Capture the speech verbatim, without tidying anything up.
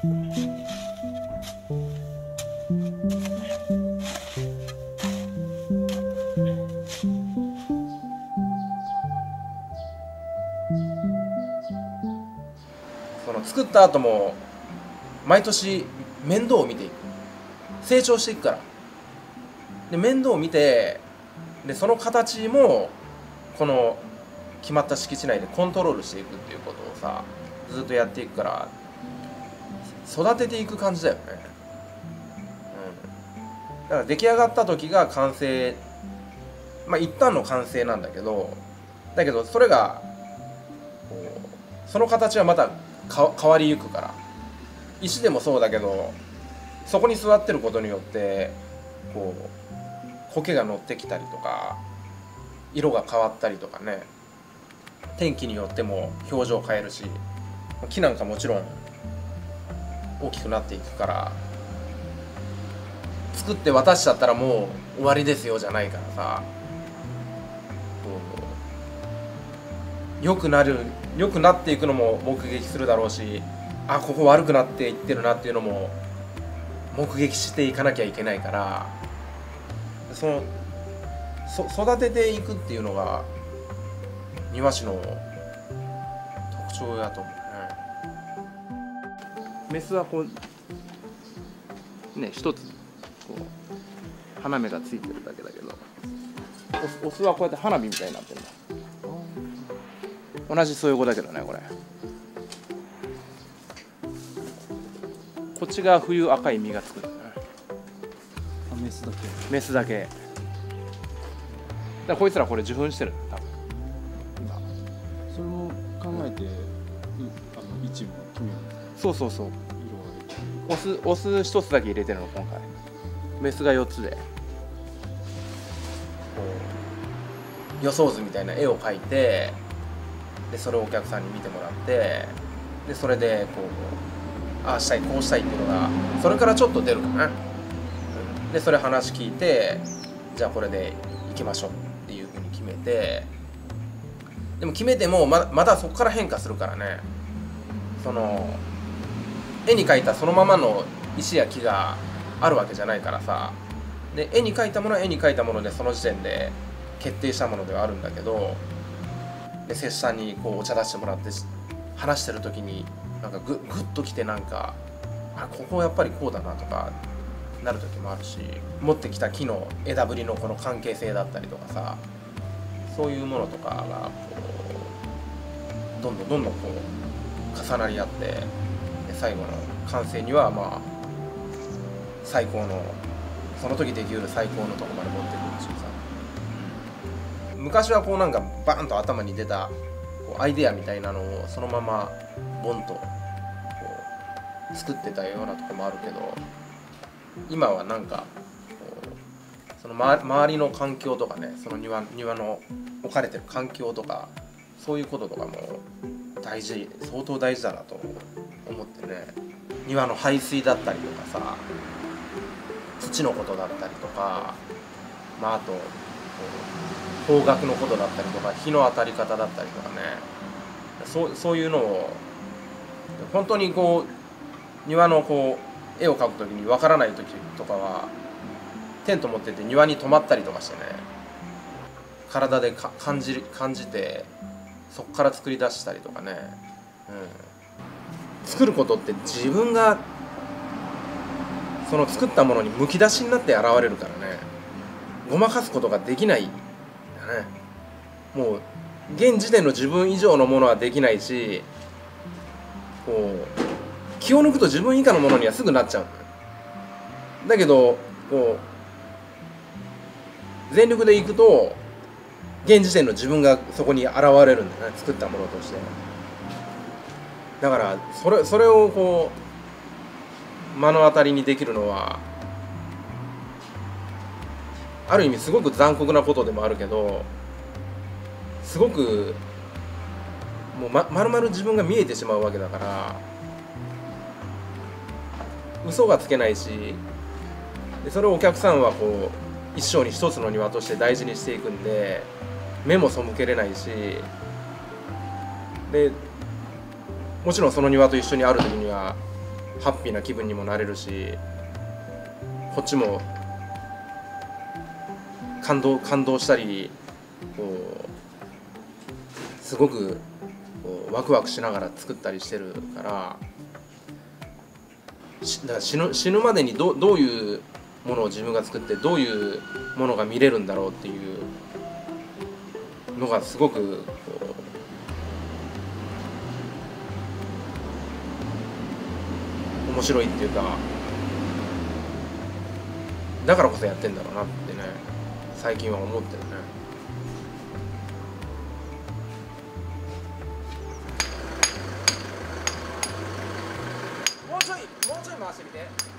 その作った後も毎年面倒を見ていく、成長していくから。で面倒を見て、でその形もこの決まった敷地内でコントロールしていくっていうことをさ、ずっとやっていくから育てていく感じだよね。うん、だから出来上がった時が完成、まあ一旦の完成なんだけど、だけどそれがこうその形はまたか変わりゆくから、石でもそうだけど、そこに座ってることによってこう苔が乗ってきたりとか、色が変わったりとかね、天気によっても表情を変えるし、木なんかもちろん大きくなっていくから、作って渡しちゃったらもう終わりですよじゃないからさ、良くなる良くなっていくのも目撃するだろうし、あ、ここ悪くなっていってるなっていうのも目撃していかなきゃいけないから、そのそ育てていくっていうのが庭師の特徴やと思うね。メスはこうね、一つこう花芽がついてるだけだけど、オス、オスはこうやって花火みたいになってるんだ。同じそういう子だけどね、これ。こっちが冬赤い実がつくんだね。 あ、メスだけ。 メスだけ。だからこいつらこれ受粉してる、多分。今。 それも考えて、うあの位置も決める。 そうそうそう。 色オス、オス一つだけ入れてるの今回。メスがよっつで。こう予想図みたいな絵を描いて、でそれをお客さんに見てもらって、でそれでこうああしたいこうしたいっていうのがそれからちょっと出るかな。でそれ話聞いて、じゃあこれでいきましょうっていうふうに決めて、でも決めてもままだそこから変化するからね。その絵に描いたそのままの石や木があるわけじゃないからさ。で絵に描いたものは絵に描いたものでその時点で決定したものではあるんだけど、で拙者にこうお茶出してもらって話してる時になんかググッときて、なんかあここやっぱりこうだなとかなる時もあるし、持ってきた木の枝ぶりのこの関係性だったりとかさ、そういうものとかがこうどんどんどんどんこう重なり合って、で最後の完成にはまあ最高のその時できうる最高のとこまで持ってくるんですよさ。昔はこうなんかバーンと頭に出たこうアイデアみたいなのをそのままボンとこう作ってたようなとこもあるけど、今はなんかこうその周りの環境とかね、その庭、庭の置かれてる環境とか、そういうこととかも大事、相当大事だなと思ってね。庭の排水だったりとかさ、土のことだったりとか、まああと方角のことだったりとか、日の当たり方だったりとかね、そう、そういうのを本当にこう庭のこう絵を描くときにわからないときとかはテント持ってて庭に泊まったりとかしてね、体でか感じ感じてそこから作り出したりとかね、うん、作ることって自分がその作ったものにむき出しになって現れるからね、ごまかすことができないんだね。もう現時点の自分以上のものはできないし、こう気を抜くと自分以下のものにはすぐなっちゃうんだよ。だけどこう全力でいくと現時点の自分がそこに現れるんだよね、作ったものとして。だからそれそれをこう目の当たりにできるのはある意味すごく残酷なことでもあるけど、すごくもうま丸々自分が見えてしまうわけだから、嘘がつけないし、でそれをお客さんはこう一生に一つの庭として大事にしていくんで、目も背けれないし、でもちろんその庭と一緒にある時にはハッピーな気分にもなれるし、こっちも感動感動したり、こうすごくこうワクワクしながら作ったりしてるから、しだから死ぬ死ぬまでにどどういうものを自分が作ってどういうものが見れるんだろうっていうのがすごくこう面白いっていうか、だからこそやってんだろうなってね、最近は思ってるね。もうちょいもうちょい回してみて。